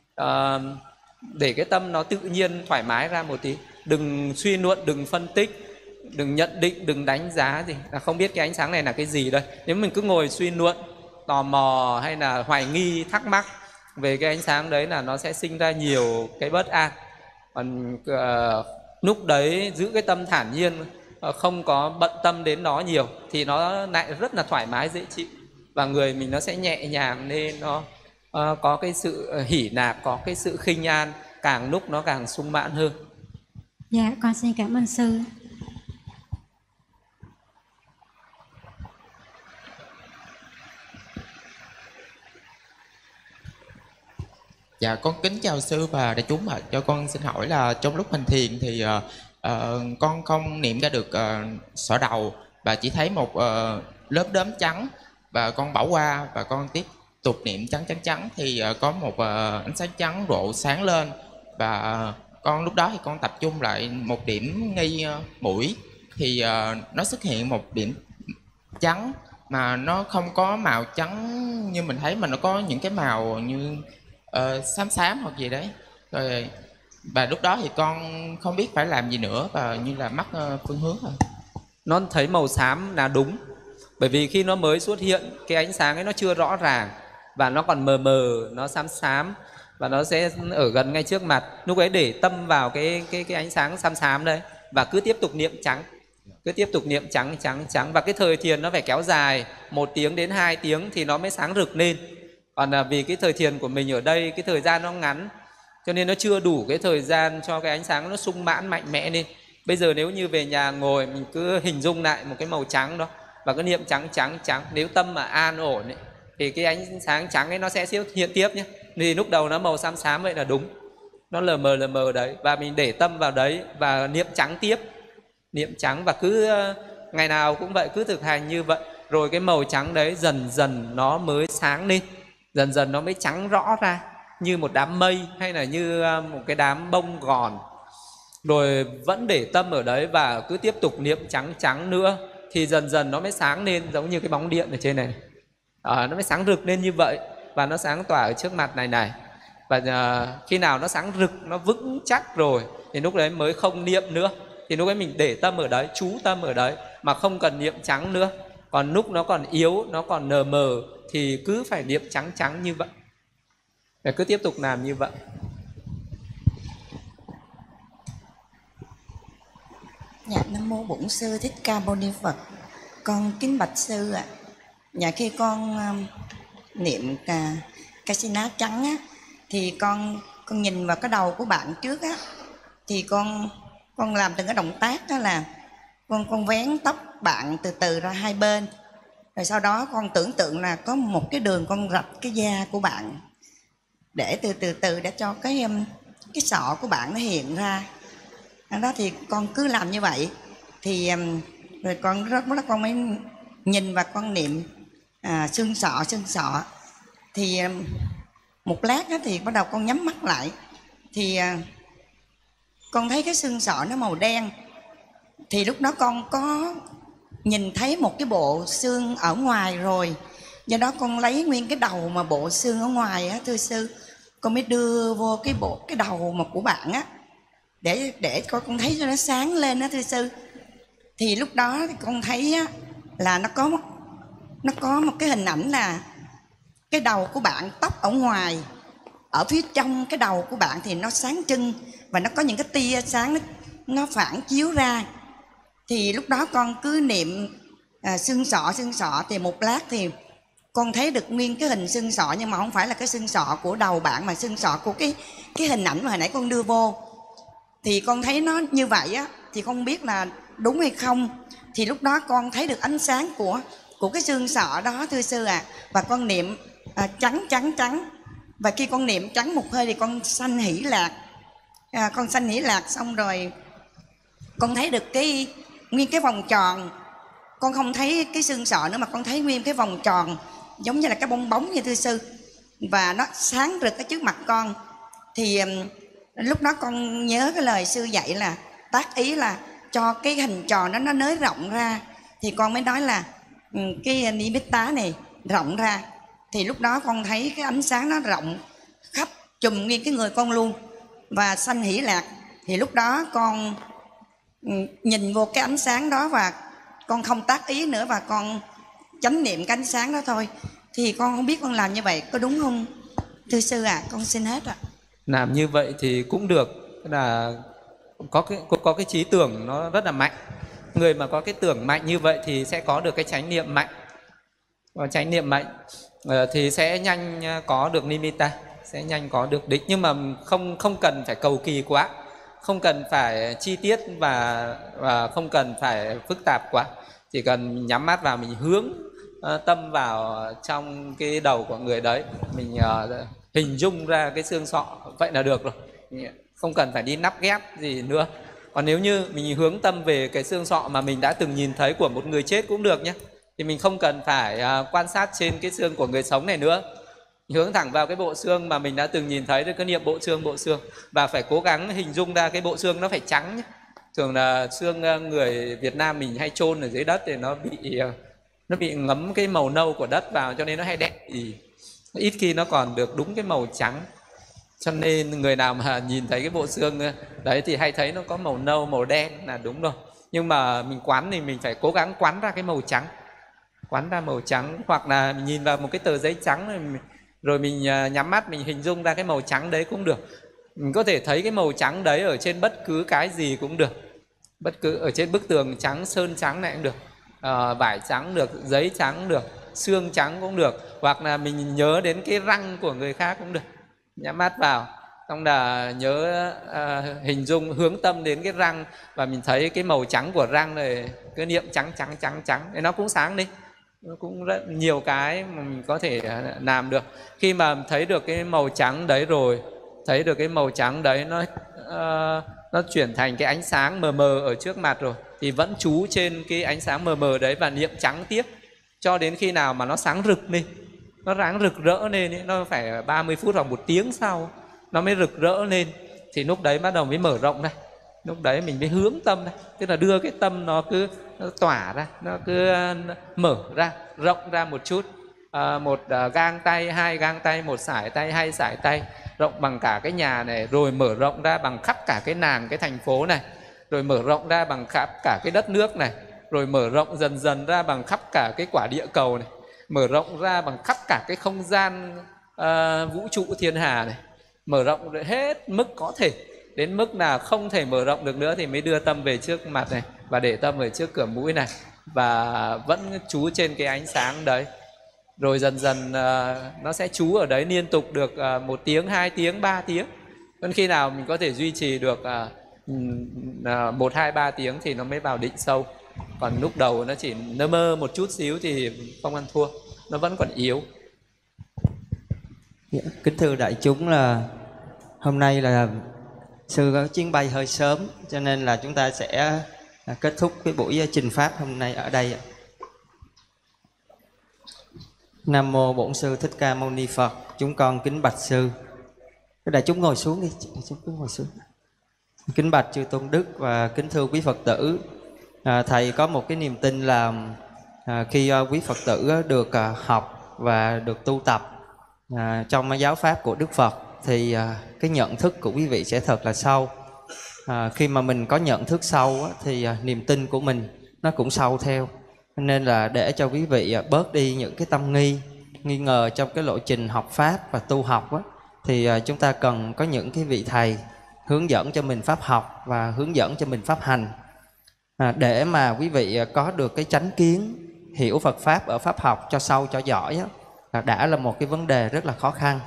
để cái tâm nó tự nhiên thoải mái ra một tí. Đừng suy luận, đừng phân tích, đừng nhận định, đừng đánh giá gì, là không biết cái ánh sáng này là cái gì đây. Nếu mình cứ ngồi suy luận, tò mò hay là hoài nghi, thắc mắc về cái ánh sáng đấy là nó sẽ sinh ra nhiều cái bất an. Còn lúc đấy giữ cái tâm thản nhiên, không có bận tâm đến nó nhiều, thì nó lại rất là thoải mái, dễ chịu. Và người mình nó sẽ nhẹ nhàng lên, nó có cái sự hỉ nạc, có cái sự khinh an, càng lúc nó càng sung mãn hơn. Dạ, con xin cảm ơn sư. Dạ, con kính chào sư và đại chúng ạ. Cho con xin hỏi là trong lúc hành thiền thì con không niệm ra được sở đầu, và chỉ thấy một lớp đốm trắng, và con bỏ qua và con tiếp tục niệm trắng thì có một ánh sáng trắng độ sáng lên, và con lúc đó thì con tập trung lại một điểm ngay mũi, thì nó xuất hiện một điểm trắng mà nó không có màu trắng như mình thấy, mà nó có những cái màu như xám hoặc gì đấy. Rồi, và lúc đó thì con không biết phải làm gì nữa, và như là mất phương hướng rồi. Nó thấy màu xám là đúng, bởi vì khi nó mới xuất hiện, cái ánh sáng ấy nó chưa rõ ràng, và nó còn mờ mờ, nó xám, và nó sẽ ở gần ngay trước mặt. Lúc ấy để tâm vào cái ánh sáng xám đấy, và cứ tiếp tục niệm trắng, cứ tiếp tục niệm trắng. Và cái thời thiền nó phải kéo dài 1 tiếng đến 2 tiếng thì nó mới sáng rực lên. Còn vì cái thời thiền của mình ở đây, cái thời gian nó ngắn, cho nên nó chưa đủ cái thời gian cho cái ánh sáng nó sung mãn mạnh mẽ lên. Bây giờ nếu như về nhà ngồi, mình cứ hình dung lại một cái màu trắng đó, và cứ niệm trắng. Nếu tâm mà an ổn ấy, thì cái ánh sáng trắng ấy nó sẽ hiện tiếp nhé. Thì lúc đầu nó màu xám vậy là đúng, nó lờ mờ đấy, và mình để tâm vào đấy và niệm trắng tiếp, niệm trắng. Và cứ ngày nào cũng vậy, cứ thực hành như vậy, rồi cái màu trắng đấy dần dần nó mới sáng lên, dần dần nó mới trắng rõ ra, như một đám mây hay là như một cái đám bông gòn. Rồi vẫn để tâm ở đấy và cứ tiếp tục niệm trắng nữa, thì dần dần nó mới sáng lên, giống như cái bóng điện ở trên này. Nó mới sáng rực lên như vậy, và nó sáng tỏa ở trước mặt này. Và khi nào nó sáng rực, nó vững chắc rồi, thì lúc đấy mới không niệm nữa. Thì lúc ấy mình để tâm ở đấy, chú tâm ở đấy, mà không cần niệm trắng nữa. Còn lúc nó còn yếu, nó còn nờ mờ, thì cứ phải niệm trắng như vậy. Và cứ tiếp tục làm như vậy. Dạ, Nam Mô Bổn Sư Thích Ca Mâu Ni Phật. Con kính bạch sư ạ. Dạ, khi con niệm Kasina trắng á, thì con nhìn vào cái đầu của bạn trước á, thì con làm từng cái động tác đó là con vén tóc bạn từ từ ra hai bên, Rồi sau đó con tưởng tượng là có một cái đường con rạch cái da của bạn, để từ để cho cái sọ của bạn nó hiện ra. Đó thì con cứ làm như vậy. Thì rồi con rất con mới nhìn và con niệm xương sọ. Thì một lát đó thì bắt đầu con nhắm mắt lại. Thì con thấy cái xương sọ nó màu đen. Thì lúc đó con có nhìn thấy một cái bộ xương ở ngoài rồi. Do đó con lấy nguyên cái đầu mà bộ xương ở ngoài á, thưa sư, con mới đưa vô cái đầu mà của bạn á, để con thấy cho nó sáng lên đó, thưa sư. Thì lúc đó thì con thấy á, là nó có một cái hình ảnh là cái đầu của bạn, tóc ở ngoài, ở phía trong cái đầu của bạn thì nó sáng trưng, và nó có những cái tia sáng nó phản chiếu ra. Thì lúc đó con cứ niệm xương sọ thì một lát thì con thấy được nguyên cái hình xương sọ, nhưng mà không phải là cái xương sọ của đầu bạn, mà xương sọ của cái hình ảnh mà hồi nãy con đưa vô. Thì con thấy nó như vậy á, thì không biết là đúng hay không. Thì lúc đó con thấy được ánh sáng của cái xương sọ đó, thưa sư ạ. Và con niệm trắng. Và khi con niệm trắng một hơi thì con sanh hỷ lạc. Con sanh hỷ lạc xong rồi con thấy được nguyên cái vòng tròn. Con không thấy cái xương sọ nữa, mà con thấy nguyên cái vòng tròn giống như là cái bong bóng như thưa sư, và nó sáng rực ở trước mặt con. Thì lúc đó con nhớ cái lời sư dạy là tác ý là cho cái hình tròn đó nó nới rộng ra. Thì con mới nói là cái nimitta này rộng ra. Thì lúc đó con thấy cái ánh sáng nó rộng khắp trùm nguyên cái người con luôn, và sanh hỷ lạc. Thì lúc đó con nhìn vô cái ánh sáng đó, và con không tác ý nữa, và con chánh niệm cái ánh sáng đó thôi. Thì con không biết con làm như vậy có đúng không, thưa sư ạ? Con xin hết ạ. Làm như vậy thì cũng được, là có cái trí tưởng nó rất là mạnh. Người mà có cái tưởng mạnh như vậy thì sẽ có được cái chánh niệm mạnh. Và chánh niệm mạnh thì sẽ nhanh có được nimitta, sẽ nhanh có được đích. Nhưng mà không cần phải cầu kỳ quá, không cần phải chi tiết và không cần phải phức tạp quá. Chỉ cần nhắm mắt vào, mình hướng tâm vào trong cái đầu của người đấy, mình hình dung ra cái xương sọ, vậy là được rồi. Không cần phải đi nắp ghép gì nữa. Còn nếu như mình hướng tâm về cái xương sọ mà mình đã từng nhìn thấy của một người chết cũng được nhé, thì mình không cần phải quan sát trên cái xương của người sống này nữa. Hướng thẳng vào cái bộ xương mà mình đã từng nhìn thấy, thì cứ niệm bộ xương. Và phải cố gắng hình dung ra cái bộ xương nó phải trắng nhé. Thường là xương người Việt Nam mình hay chôn ở dưới đất thì nó bị ngấm cái màu nâu của đất vào, cho nên nó hay đen. Ít khi nó còn được đúng cái màu trắng. Cho nên người nào mà nhìn thấy cái bộ xương đấy thì hay thấy nó có màu nâu, màu đen là đúng rồi. Nhưng mà mình quán thì mình phải cố gắng quán ra cái màu trắng. Quán ra màu trắng, hoặc là mình nhìn vào một cái tờ giấy trắng rồi mình nhắm mắt, mình hình dung ra cái màu trắng đấy cũng được. Mình có thể thấy cái màu trắng đấy ở trên bất cứ cái gì cũng được. Bất cứ ở trên bức tường trắng, sơn trắng này cũng được, vải trắng được, giấy trắng được, xương trắng cũng được. Hoặc là mình nhớ đến cái răng của người khác cũng được. Nhắm mắt vào, xong là nhớ hình dung hướng tâm đến cái răng, và mình thấy cái màu trắng của răng này, cứ niệm trắng thì nó cũng sáng đi. Nó cũng rất nhiều cái mà mình có thể làm được. Khi mà thấy được cái màu trắng đấy rồi, thấy được cái màu trắng đấy nó chuyển thành cái ánh sáng mờ mờ ở trước mặt rồi, thì vẫn chú trên cái ánh sáng mờ mờ đấy và niệm trắng tiếp cho đến khi nào mà nó sáng rực lên, nó sáng rực rỡ lên ấy. Nó phải 30 phút hoặc 1 tiếng sau nó mới rực rỡ lên, thì lúc đấy bắt đầu mới mở rộng đây. Lúc đấy mình mới hướng tâm đây, tức là đưa cái tâm nó cứ tỏa ra, nó cứ mở ra, rộng ra một chút. Một gang tay, 2 gang tay, 1 sải tay, 2 sải tay, rộng bằng cả cái nhà này, rồi mở rộng ra bằng khắp cả cái nàng, cái thành phố này, rồi mở rộng ra bằng khắp cả cái đất nước này, rồi mở rộng dần dần ra bằng khắp cả cái quả địa cầu này, mở rộng ra bằng khắp cả cái không gian vũ trụ thiên hà này, mở rộng hết mức có thể. Đến mức nào không thể mở rộng được nữa thì mới đưa tâm về trước mặt này, và để tâm về trước cửa mũi này, và vẫn chú trên cái ánh sáng đấy. Rồi dần dần nó sẽ chú ở đấy liên tục được 1 tiếng, 2 tiếng, 3 tiếng. Còn khi nào mình có thể duy trì được 1, 2, 3 tiếng thì nó mới vào định sâu. Còn lúc đầu nó chỉ nơ mơ một chút xíu thì không ăn thua, nó vẫn còn yếu. Kính thưa đại chúng, là hôm nay là sư có chuyến bay hơi sớm, cho nên là chúng ta sẽ kết thúc cái buổi trình pháp hôm nay ở đây. Nam mô Bổn Sư Thích Ca Mâu Ni Phật. Chúng con kính bạch sư. Đại chúng ngồi xuống đi, đại chúng cứ ngồi xuống. Kính bạch chư tôn đức và kính thưa quý Phật tử, thầy có một cái niềm tin là khi quý Phật tử được học và được tu tập trong giáo pháp của Đức Phật thì cái nhận thức của quý vị sẽ thật là sâu. Khi mà mình có nhận thức sâu thì niềm tin của mình nó cũng sâu theo. Nên là để cho quý vị bớt đi những cái tâm nghi ngờ trong cái lộ trình học pháp và tu học thì chúng ta cần có những cái vị thầy hướng dẫn cho mình pháp học và hướng dẫn cho mình pháp hành, để mà quý vị có được cái chánh kiến hiểu Phật pháp ở pháp học cho sâu cho giỏi đã là một cái vấn đề rất là khó khăn,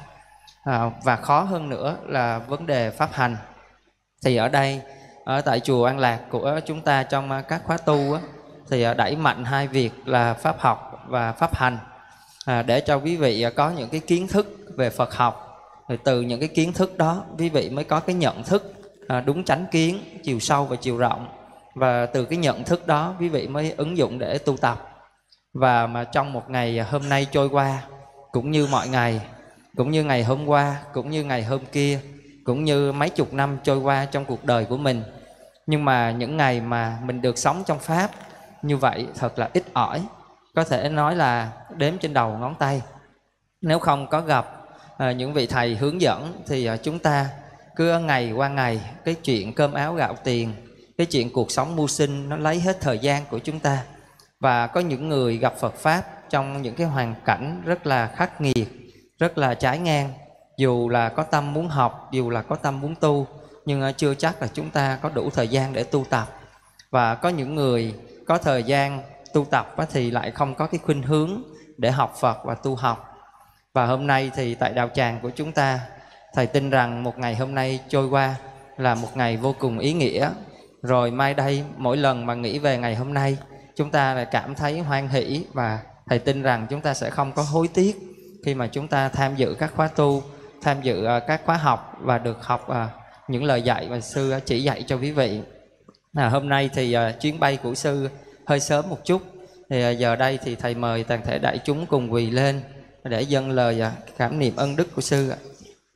và khó hơn nữa là vấn đề pháp hành. Thì ở đây ở tại chùa An Lạc của chúng ta trong các khóa tu thì đẩy mạnh hai việc là pháp học và pháp hành, để cho quý vị có những cái kiến thức về Phật học. Rồi từ những cái kiến thức đó quý vị mới có cái nhận thức đúng chánh kiến, chiều sâu và chiều rộng. Và từ cái nhận thức đó quý vị mới ứng dụng để tu tập. Và mà trong một ngày hôm nay trôi qua, cũng như mọi ngày, cũng như ngày hôm qua, cũng như ngày hôm kia, cũng như mấy chục năm trôi qua trong cuộc đời của mình, nhưng mà những ngày mà mình được sống trong pháp như vậy thật là ít ỏi, có thể nói là đếm trên đầu ngón tay. Nếu không có gặp những vị thầy hướng dẫn thì chúng ta cứ ngày qua ngày, cái chuyện cơm áo gạo tiền, cái chuyện cuộc sống mưu sinh nó lấy hết thời gian của chúng ta. Và có những người gặp Phật pháp trong những cái hoàn cảnh rất là khắc nghiệt, rất là trái ngang, dù là có tâm muốn học, dù là có tâm muốn tu, nhưng chưa chắc là chúng ta có đủ thời gian để tu tập. Và có những người có thời gian tu tập thì lại không có cái khuynh hướng để học Phật và tu học. Và hôm nay thì tại đạo tràng của chúng ta, thầy tin rằng một ngày hôm nay trôi qua là một ngày vô cùng ý nghĩa. Rồi mai đây mỗi lần mà nghĩ về ngày hôm nay, chúng ta lại cảm thấy hoan hỷ, và thầy tin rằng chúng ta sẽ không có hối tiếc khi mà chúng ta tham dự các khóa tu, tham dự các khóa học và được học những lời dạy mà sư chỉ dạy cho quý vị. Hôm nay thì chuyến bay của sư hơi sớm một chút, thì giờ đây thì thầy mời toàn thể đại chúng cùng quỳ lên để dâng lời cảm niệm ân đức của sư ạ.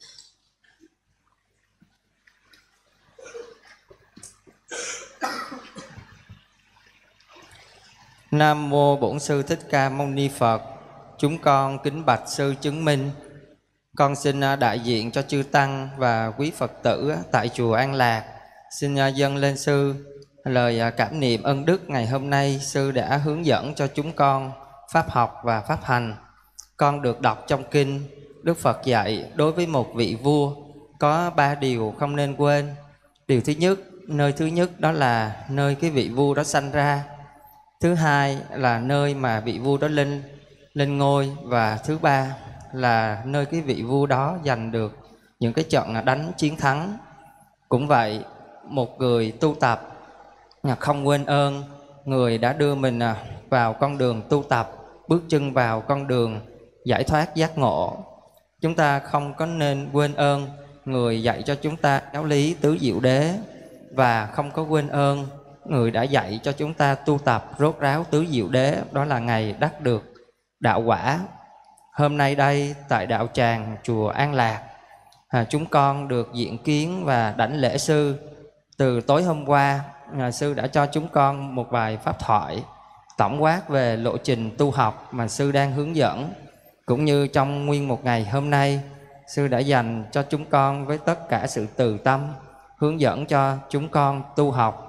Nam mô Bổn Sư Thích Ca Mâu Ni Phật. Chúng con kính bạch sư chứng minh. Con xin đại diện cho chư tăng và quý Phật tử tại chùa An Lạc, xin dâng lên sư lời cảm niệm ân đức ngày hôm nay sư đã hướng dẫn cho chúng con pháp học và pháp hành. Con được đọc trong kinh, Đức Phật dạy đối với một vị vua có 3 điều không nên quên. Điều thứ nhất, nơi thứ nhất đó là nơi cái vị vua đó sanh ra. Thứ hai là nơi mà vị vua đó lên ngôi. Và thứ ba là nơi cái vị vua đó giành được những cái trận đánh chiến thắng. Cũng vậy, một người tu tập không quên ơn người đã đưa mình vào con đường tu tập, bước chân vào con đường giải thoát giác ngộ. Chúng ta không có nên quên ơn người dạy cho chúng ta giáo lý tứ diệu đế, và không có quên ơn người đã dạy cho chúng ta tu tập rốt ráo tứ diệu đế, đó là ngày đắc được đạo quả. Hôm nay đây tại đạo tràng chùa An Lạc, chúng con được diện kiến và đảnh lễ sư. Từ tối hôm qua, sư đã cho chúng con một vài pháp thoại tổng quát về lộ trình tu học mà sư đang hướng dẫn. Cũng như trong nguyên một ngày hôm nay, sư đã dành cho chúng con với tất cả sự từ tâm, hướng dẫn cho chúng con tu học.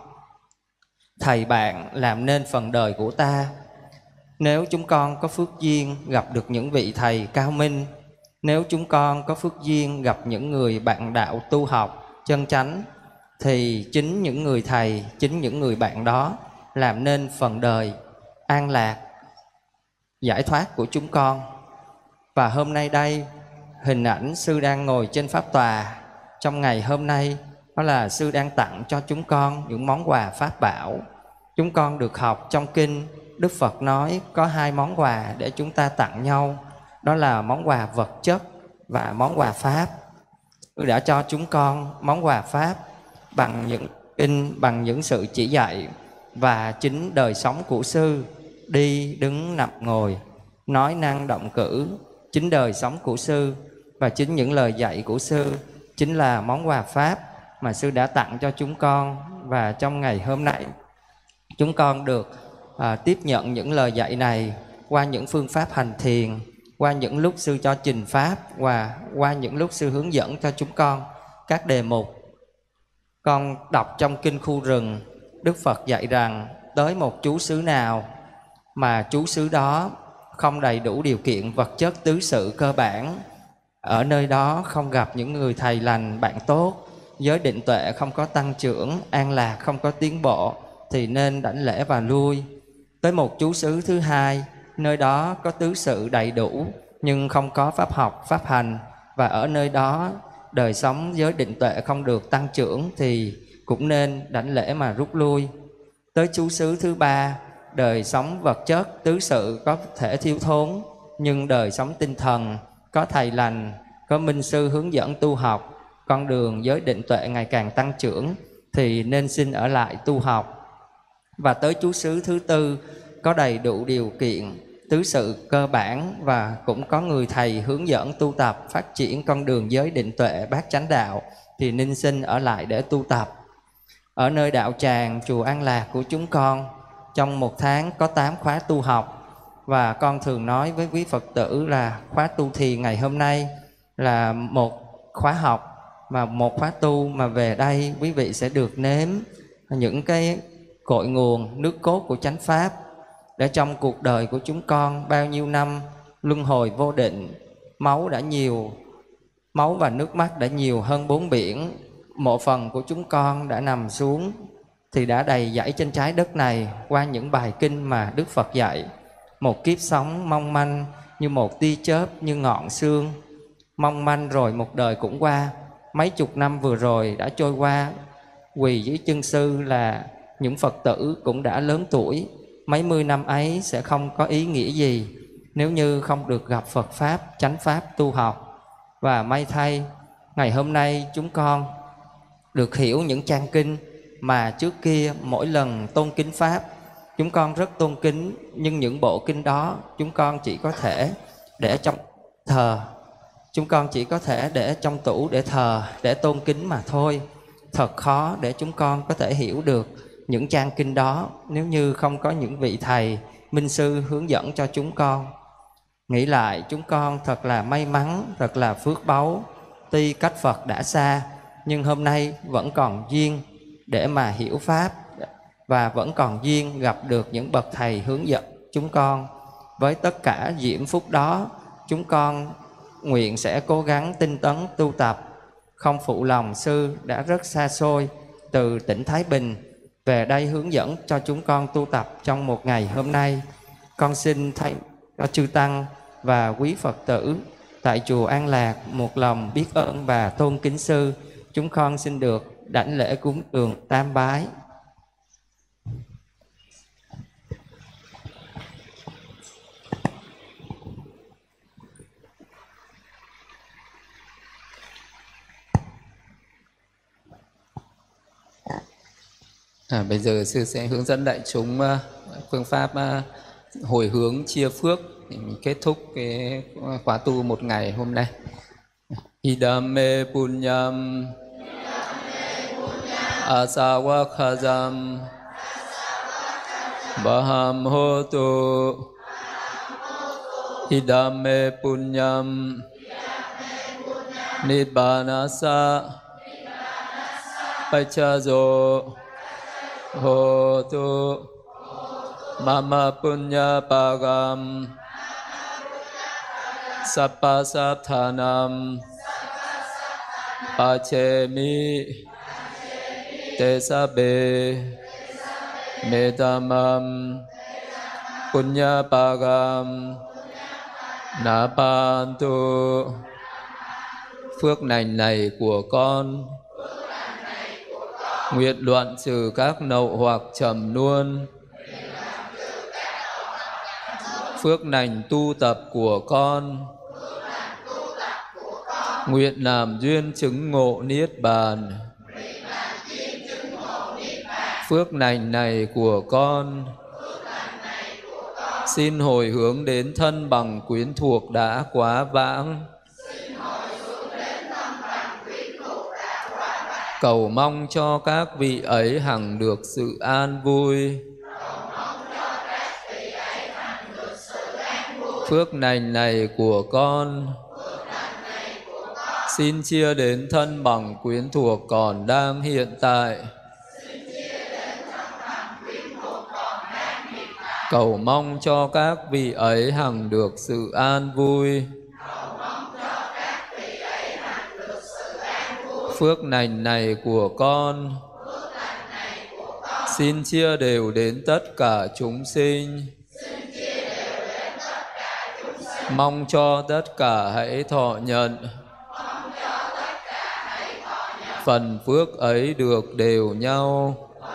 Thầy bạn làm nên phần đời của ta. Nếu chúng con có phước duyên gặp được những vị thầy cao minh, nếu chúng con có phước duyên gặp những người bạn đạo tu học chân chánh, thì chính những người thầy, chính những người bạn đó làm nên phần đời an lạc, giải thoát của chúng con. Và hôm nay đây, hình ảnh sư đang ngồi trên pháp tòa trong ngày hôm nay, đó là sư đang tặng cho chúng con những món quà pháp bảo. Chúng con được học trong kinh, Đức Phật nói có 2 món quà để chúng ta tặng nhau. Đó là món quà vật chất và món quà pháp. Sư đã cho chúng con món quà pháp bằng những kinh, bằng những sự chỉ dạy và chính đời sống của sư, đi, đứng, nằm, ngồi, nói năng, động cử, chính đời sống của sư và chính những lời dạy của sư chính là món quà pháp mà sư đã tặng cho chúng con. Và trong ngày hôm nay, chúng con được tiếp nhận những lời dạy này qua những phương pháp hành thiền, qua những lúc sư cho trình pháp và qua những lúc sư hướng dẫn cho chúng con các đề mục. Con đọc trong kinh Khu Rừng, Đức Phật dạy rằng tới một chú xứ nào mà chú xứ đó không đầy đủ điều kiện vật chất tứ sự cơ bản, ở nơi đó không gặp những người thầy lành bạn tốt, giới định tuệ không có tăng trưởng, an lạc không có tiến bộ, thì nên đảnh lễ và lui. Tới một chú xứ thứ hai, nơi đó có tứ sự đầy đủ nhưng không có pháp học, pháp hành, và ở nơi đó đời sống giới định tuệ không được tăng trưởng, thì cũng nên đảnh lễ mà rút lui. Tới chú xứ thứ ba, đời sống vật chất tứ sự có thể thiếu thốn, nhưng đời sống tinh thần có thầy lành, có minh sư hướng dẫn tu học, con đường giới định tuệ ngày càng tăng trưởng, thì nên xin ở lại tu học. Và tới chú xứ thứ tư, có đầy đủ điều kiện tứ sự cơ bản và cũng có người thầy hướng dẫn tu tập phát triển con đường giới định tuệ bát chánh đạo, thì nên xin ở lại để tu tập. Ở nơi đạo tràng chùa An Lạc của chúng con, trong 1 tháng có 8 khóa tu học, và con thường nói với quý Phật tử là khóa tu thiền ngày hôm nay là một khóa học mà một khóa tu, mà về đây quý vị sẽ được nếm những cái cội nguồn nước cốt của chánh pháp, để trong cuộc đời của chúng con bao nhiêu năm luân hồi vô định, máu và nước mắt đã nhiều hơn 4 biển. Mộ phần của chúng con đã nằm xuống thì đã đầy dẫy trên trái đất này qua những bài kinh mà Đức Phật dạy. Một kiếp sống mong manh như một tia chớp, như ngọn sương, mong manh rồi một đời cũng qua. Mấy chục năm vừa rồi đã trôi qua, quỳ dưới chân sư là những Phật tử cũng đã lớn tuổi. Mấy mươi năm ấy sẽ không có ý nghĩa gì nếu như không được gặp Phật Pháp, chánh Pháp tu học. Và may thay, ngày hôm nay chúng con được hiểu những trang kinh mà trước kia mỗi lần tôn kính Pháp, chúng con rất tôn kính, nhưng những bộ kinh đó chúng con chỉ có thể để trong thờ, chúng con chỉ có thể để trong tủ để thờ, để tôn kính mà thôi. Thật khó để chúng con có thể hiểu được những trang kinh đó nếu như không có những vị thầy, minh sư hướng dẫn cho chúng con. Nghĩ lại chúng con thật là may mắn, thật là phước báu. Tuy cách Phật đã xa, nhưng hôm nay vẫn còn duyên để mà hiểu Pháp, và vẫn còn duyên gặp được những bậc thầy hướng dẫn chúng con. Với tất cả diễm phúc đó, chúng con nguyện sẽ cố gắng tinh tấn tu tập, không phụ lòng sư đã rất xa xôi từ tỉnh Thái Bình về đây hướng dẫn cho chúng con tu tập trong một ngày hôm nay. Con xin thay cho chư Tăng và quý Phật tử tại chùa An Lạc một lòng biết ơn và tôn kính sư. Chúng con xin được đảnh lễ cúng dường tam bái. Bây giờ sư sẽ hướng dẫn đại chúng phương pháp hồi hướng chia phước để mình kết thúc cái khóa tu một ngày hôm nay. Idame punyam asawakazam baham hotu. Idame punyam nibbanasa pachazo hotu mama punya pagam sappasathanam pachemi tesabe medamam punya pagam napantu. Phước lành này của con Nguyện đoạn trừ các nậu hoặc trầm luôn. Phước lành tu tập của con. Nguyện làm duyên chứng ngộ niết bàn. Phước lành này của con xin hồi hướng đến thân bằng quyến thuộc đã quá vãng. Cầu mong cho các vị ấy hằng được sự an vui. Phước lành này của con xin chia đến thân bằng quyến thuộc còn đang hiện tại. Cầu mong cho các vị ấy hằng được sự an vui. Phước lành này của con xin chia đều đến tất cả chúng sinh. Mong cho tất cả hãy thọ nhận. Phần phước ấy được đều nhau.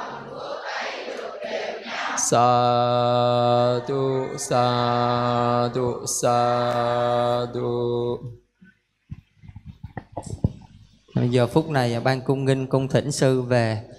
Sa thu, sa thu, sa thu. Giờ phút này ban cung nghinh cung thỉnh sư về